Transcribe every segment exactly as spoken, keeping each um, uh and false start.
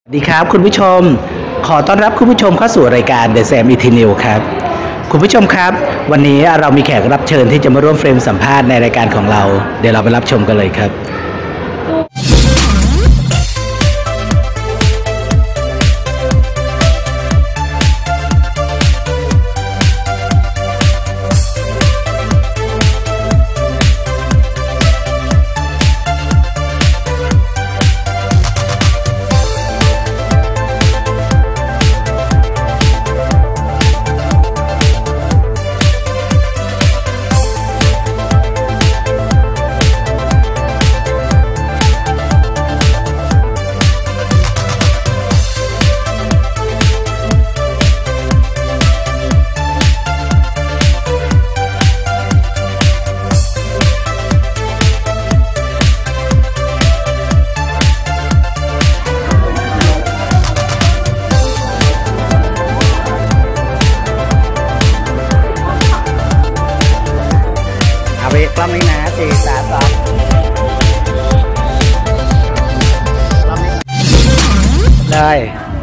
ดีครับคุณผู้ชมขอต้อนรับคุณผู้ชมเข้าสู่รายการ The Sam Eternal ครับคุณผู้ชมครับวันนี้เรามีแขกรับเชิญที่จะมาร่วมเฟรมสัมภาษณ์ในรายการของเราเดี๋ยวเราไปรับชมกันเลยครับเวกล้องนี้นะสี่สามสองเลย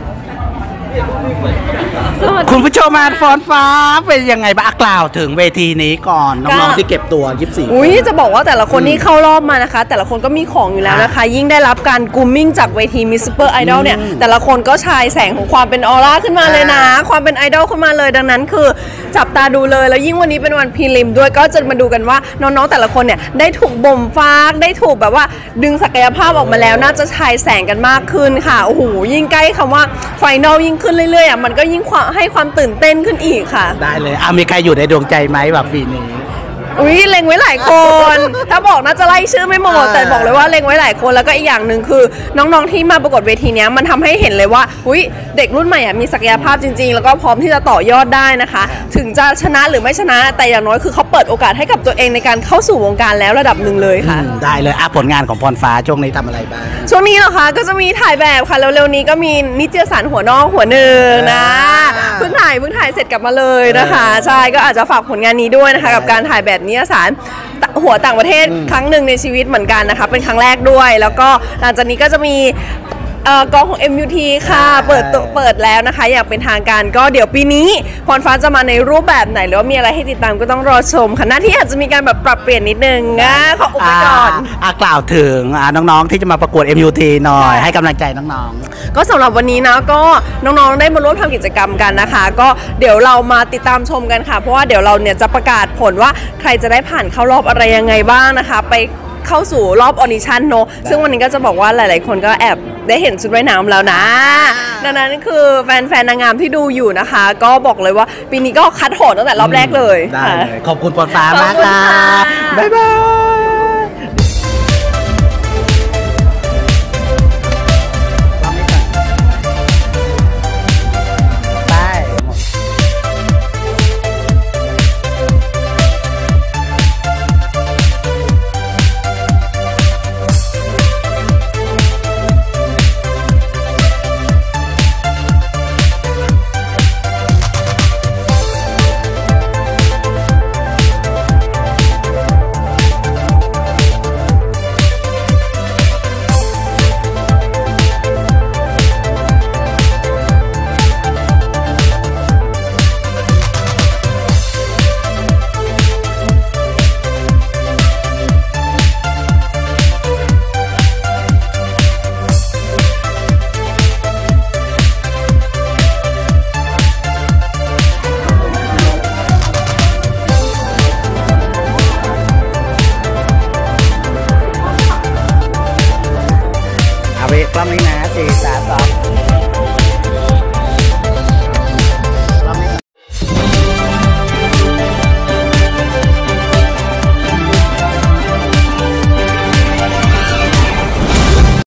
คุณผู้ชมมาฟอนฟ้าเป็นยังไงบ้างกล่าวถึงเวทีนี้ก่อนน้องๆที่เก็บตัวยี่สิบสี่อุ้ยจะบอกว่าแต่ละคนที่เข้ารอบมานะคะแต่ละคนก็มีของอยู่แล้วนะคะยิ่งได้รับการกรูมมิ่งจากเวที Miss Super Idol เนี่ยแต่ละคนก็ฉายแสงของความเป็นออร่าขึ้นมาเลยนะความเป็นไอดอลขึ้นมาเลยดังนั้นคือจับตาดูเลยแล้วยิ่งวันนี้เป็นวันพรีลิมด้วยก็จะมาดูกันว่าน้องๆแต่ละคนเนี่ยได้ถูกบ่มฟากได้ถูกแบบว่าดึงศักยภาพออกมาแล้วน่าจะฉายแสงกันมากขึ้นค่ะโอ้โหยิ่งใกล้คำว่าไฟนอลยิ่งขึ้นเรื่อยๆอ่ะมันก็ยิ่งให้ความตื่นเต้นขึ้นอีกค่ะได้เลยอ่ะมีใครอยู่ในดวงใจไหมแบบปีนี้อุ้ยเล็งไว้หลายคนถ้าบอกน่าจะไล่ชื่อไม่หมดแต่บอกเลยว่าเล็งไว้หลายคนแล้วก็อีกอย่างหนึ่งคือน้องๆที่มาประกวดเวทีนี้มันทำให้เห็นเลยว่าอุ้ยเด็กรุ่นใหม่อ่ะมีศักยภาพจริงๆแล้วก็พร้อมที่จะต่อยอดได้นะคะถึงจะชนะหรือไม่ชนะแต่อย่างน้อยคือเขาเปิดโอกาสให้กับตัวเองในการเข้าสู่วงการแล้วระดับหนึ่งเลยค่ะได้เลยอ่ะผลงานของพรฟ้าช่วงนี้ทำอะไรบ้างช่วงนี้เหรอคะก็จะมีถ่ายแบบค่ะเร็วๆนี้ก็มีนิตยสารหัวนอกหัวหนึ่งนะเพิ่งถ่ายเพิ่งถ่ายเสร็จกลับมาเลยนะคะใช่ก็อาจจะฝากผลงานนี้ด้วยนะคะกับการถ่ายแบบนิตยสารหัวต่างประเทศครั้งหนึ่งในชีวิตเหมือนกันนะคะเป็นครั้งแรกด้วยแล้วก็หลังจากนี้ก็จะมีกองของ เอ็ม ยู ที ค่ะเปิดเปิดแล้วนะคะอย่างเป็นทางการก็เดี๋ยวปีนี้พรฟ้าจะมาในรูปแบบไหนหรือว่ามีอะไรให้ติดตามก็ต้องรอชมค่ะหน้าที่อาจจะมีการแบบปรับเปลี่ยนนิดนึงนะขออุบไว้ก่อนอ่ากล่าวถึงน้องๆที่จะมาประกวด เอ็ม ยู ที หน่อยให้กำลังใจน้องๆก็สำหรับวันนี้นะก็น้องๆได้มาร่วมทำกิจกรรมกันนะคะก็เดี๋ยวเรามาติดตามชมกันค่ะเพราะว่าเดี๋ยวเราเนี่ยจะประกาศผลว่าใครจะได้ผ่านเข้ารอบอะไรยังไงบ้างนะคะไปเข้าสู่รอบออดิชั่นเนอะซึ่งวันนี้ก็จะบอกว่าหลายๆคนก็แอบได้เห็นชุดว่ายน้ำแล้วนะดังนั้นคือแฟนๆนางงามที่ดูอยู่นะคะก็บอกเลยว่าปีนี้ก็คัดโหดตั้งแต่รอบแรกเลยได้เลยขอบคุณพรฟ้ามากค่ะบ๊ายบาย